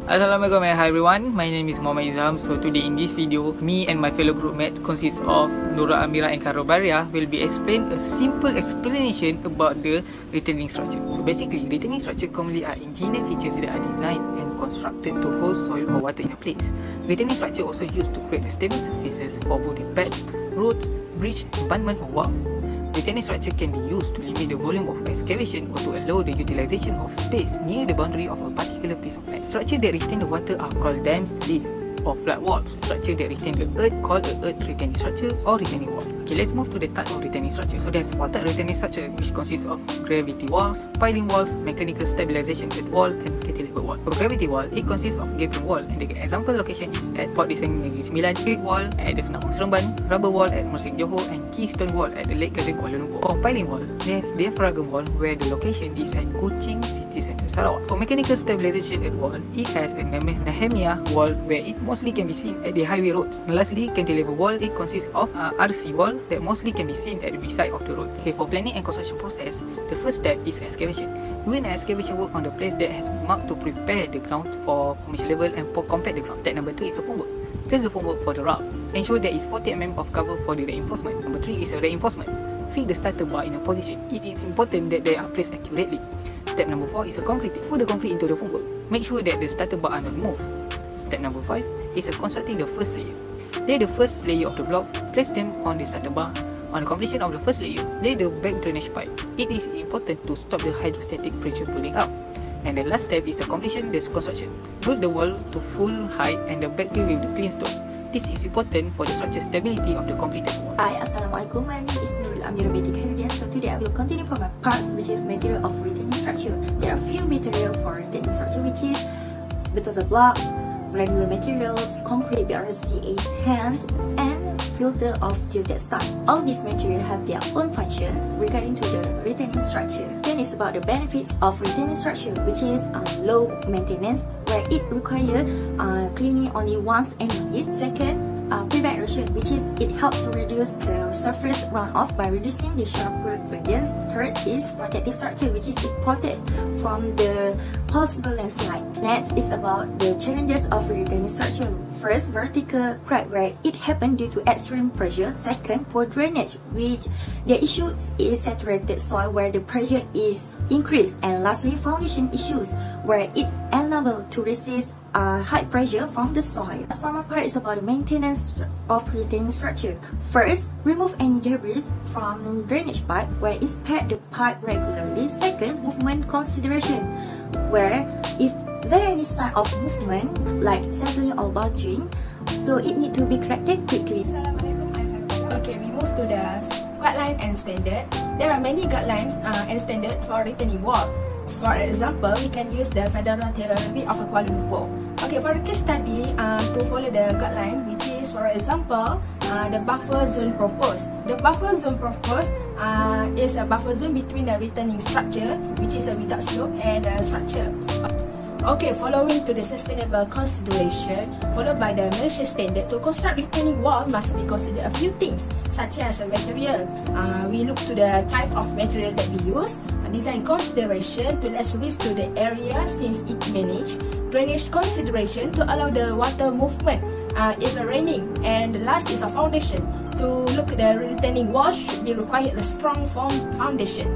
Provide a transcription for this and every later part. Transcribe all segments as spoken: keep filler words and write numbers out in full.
Assalamualaikum and hi everyone, my name is Muhammad Izam. So today in this video, me and my fellow groupmate consists of Nura Amira and Karo Baria will be explain a simple explanation about the retaining structure. So basically, retaining structure commonly are engineered features that are designed and constructed to hold soil or water in a place. Retaining structure also used to create stable surfaces for both the paths, roads, bridge, embankment or wall. Retaining structure can be used to limit the volume of excavation or to allow the utilization of space near the boundary of a particular piece of land. Structures that retain the water are called dams, leaf, or flat walls. Structure that retain the earth called a earth retaining structure or retaining wall. Okay, let's move to the type of retaining structure. So there's four types of retaining structure, which consists of gravity walls, piling walls, mechanical stabilization earth wall, and cantilever wall. For gravity wall, it consists of gaping wall, and the example location is at Port Dickson Negeri Sembilan, brick wall at the Senapang Seremban, rubber wall at Mersing Johor, and keystone wall at the Lake Garden Kuala Lumpur. For piling wall, there's diaphragm wall, where the location is at Kuching City Centre Sarawak. For mechanical stabilization earth wall, it has a Nehemiah wall, where it mostly can be seen at the highway roads. And lastly, cantilever wall, it consists of uh, R C wall that mostly can be seen at the beside of the road. Okay, for planning and construction process, the first step is excavation. Doing an excavation work on the place that has been marked to prepare the ground for formation level and for compact the ground. Step number two is a formwork. Place the formwork for the route. Ensure there is forty millimeters of cover for the reinforcement. Number three is a reinforcement. Fit the starter bar in a position. It is important that they are placed accurately. Step number four is a concreting. Put the concrete into the formwork. Make sure that the starter bar are not moved. Step number five is a constructing the first layer. Lay the first layer of the block. Place them on the starter bar. On the completion of the first layer, lay the back drainage pipe. It is important to stop the hydrostatic pressure building up. And the last step is the completion the construction. Build the wall to full height and the backfill with the clean stone. This is important for the structure stability of the completed wall. Hi, Assalamualaikum. My name is Nurul Amira Binti Khairuddin. So today I will continue from my parts, which is material of retaining structure. There are few material for retaining structure, which is beton blocks, regular materials, concrete, B R C A ten, and filter of geotextile. All these materials have their own functions regarding to the retaining structure. Then it's about the benefits of retaining structure, which is uh, low maintenance, where it requires uh, cleaning only once annually. Second, uh, prevent erosion, which is it helps to reduce the surface runoff by reducing the sharper gradients. Third is protective structure, which is it protect from the possible landslide. Next is about the challenges of retaining structure. First, vertical crack, where it happened due to extreme pressure. Second, poor drainage, which the issue is saturated soil where the pressure is increased. And lastly, foundation issues, where it's unable to resist uh, high pressure from the soil. As for my part, is about the maintenance of retaining structure. First, remove any debris from drainage pipe, where inspect the pipe regularly. Second, movement consideration, where if there are any sign of movement like settling or bulging, so it need to be corrected quickly. Assalamualaikum, I'm Farida. Okay, we move to the guideline and standard. There are many guidelines uh, and standard for retaining wall. For example, we can use the Federal Territory of Kuala Lumpur. Okay, for the case study, uh, to follow the guideline, which is, for example, uh, the buffer zone proposed. The buffer zone proposed uh, is a buffer zone between the retaining structure, which is a without slope, and the structure. Okay, following to the sustainable consideration, followed by the Malaysia standard, to construct retaining wall must be considered a few things, such as a material. Uh, we look to the type of material that we use, design consideration to less risk to the area since it managed, drainage consideration to allow the water movement uh, if raining, and the last is a foundation. To look at the retaining wall should be required a strong foundation.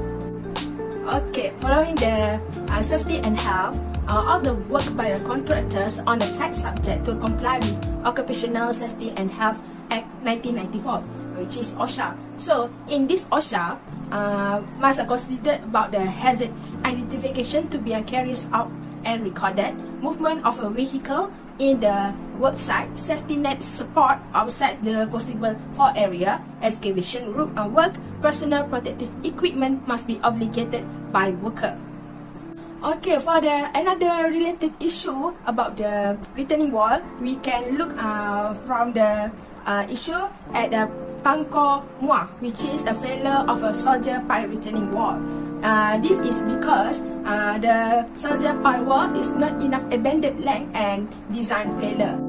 Okay, following the uh, safety and health, Uh, of the work by the contractors on the site subject to comply with Occupational Safety and Health Act nineteen ninety-four, which is OSHA. So, in this OSHA, uh, must consider about the hazard identification to be carried out and recorded, movement of a vehicle in the work site, safety net support outside the possible fall area, excavation route and work, personal protective equipment must be obligated by worker. Okay, for the another related issue about the retaining wall, we can look uh, from the uh, issue at the Pangkor Muar, which is the failure of a soldier pipe retaining wall. Uh, this is because uh, the soldier pipe wall is not enough abandoned land and design failure.